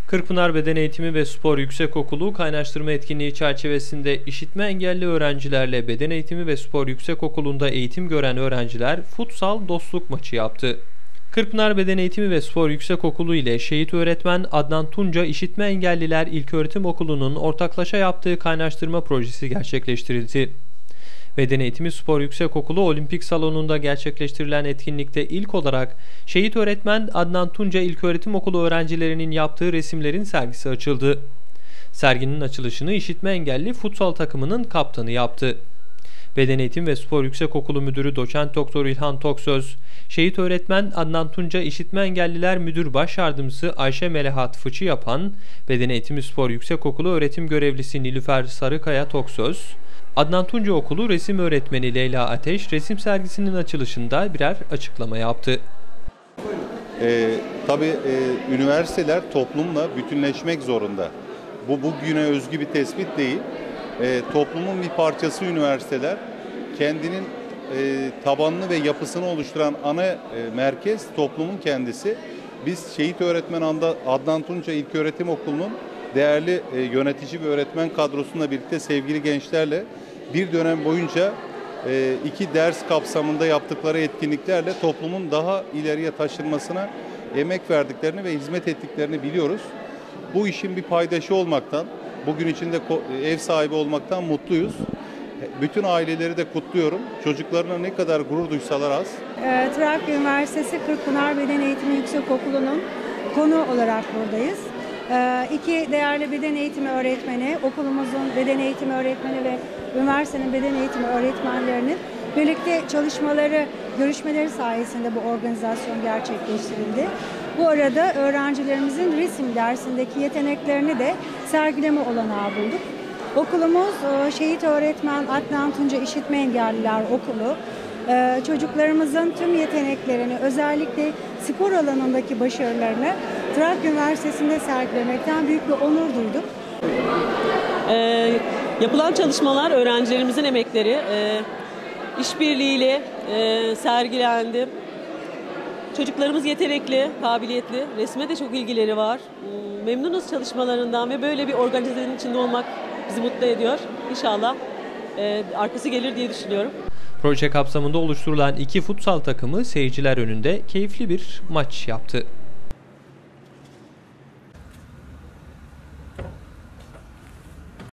Kırkpınar Beden Eğitimi ve Spor Yüksekokulu kaynaştırma etkinliği çerçevesinde işitme engelli öğrencilerle Beden Eğitimi ve Spor Yüksekokulu'nda eğitim gören öğrenciler futsal dostluk maçı yaptı. Kırkpınar Beden Eğitimi ve Spor Yüksekokulu ile Şehit Öğretmen Adnan Tunca İşitme Engelliler İlköğretim Okulu'nun ortaklaşa yaptığı kaynaştırma projesi gerçekleştirildi. Beden Eğitimi Spor Yüksekokulu Olimpik Salonu'nda gerçekleştirilen etkinlikte ilk olarak Şehit Öğretmen Adnan Tunca İlköğretim Okulu öğrencilerinin yaptığı resimlerin sergisi açıldı. Serginin açılışını işitme engelli futsal takımının kaptanı yaptı. Beden Eğitimi ve Spor Yüksekokulu Müdürü Doçent Doktor İlhan Toksöz, Şehit Öğretmen Adnan Tunca İşitme Engelliler Müdür Baş Yardımcısı Ayşe Melahat Fıçı yapan, Beden Eğitimi Spor Yüksekokulu Öğretim Görevlisi Nilüfer Sarıkaya Toksöz, Adnan Tunca Okulu resim öğretmeni Leyla Ateş resim sergisinin açılışında birer açıklama yaptı. Tabii üniversiteler toplumla bütünleşmek zorunda. Bu bugüne özgü bir tespit değil. Toplumun bir parçası üniversiteler. Kendinin tabanını ve yapısını oluşturan ana merkez toplumun kendisi. Biz Şehit Öğretmen Adnan Tunca İlköğretim Okulu'nun değerli yönetici ve öğretmen kadrosuyla birlikte sevgili gençlerle bir dönem boyunca iki ders kapsamında yaptıkları etkinliklerle toplumun daha ileriye taşınmasına emek verdiklerini ve hizmet ettiklerini biliyoruz. Bu işin bir paydaşı olmaktan, bugün içinde ev sahibi olmaktan mutluyuz. Bütün aileleri de kutluyorum. Çocuklarına ne kadar gurur duysalar az. Trakya Üniversitesi Kırkpınar Beden Eğitimi Yüksekokulu'nun konu olarak buradayız. İki değerli beden eğitimi öğretmeni, okulumuzun beden eğitimi öğretmeni ve üniversitenin beden eğitimi öğretmenlerinin birlikte görüşmeleri sayesinde bu organizasyon gerçekleştirildi. Bu arada öğrencilerimizin resim dersindeki yeteneklerini de sergileme olanağı bulduk. Okulumuz Şehit Öğretmen Adnan Tunca İşitme Engelliler Okulu. Çocuklarımızın tüm yeteneklerini, özellikle spor alanındaki başarılarını Trakya Üniversitesi'nde sergilemekten büyük bir onur duyduk. Yapılan çalışmalar, öğrencilerimizin emekleri işbirliğiyle sergilendi. Çocuklarımız yetenekli, kabiliyetli, resme de çok ilgileri var. Memnunuz çalışmalarından ve böyle bir organizenin içinde olmak bizi mutlu ediyor. İnşallah arkası gelir diye düşünüyorum. Proje kapsamında oluşturulan iki futsal takımı seyirciler önünde keyifli bir maç yaptı.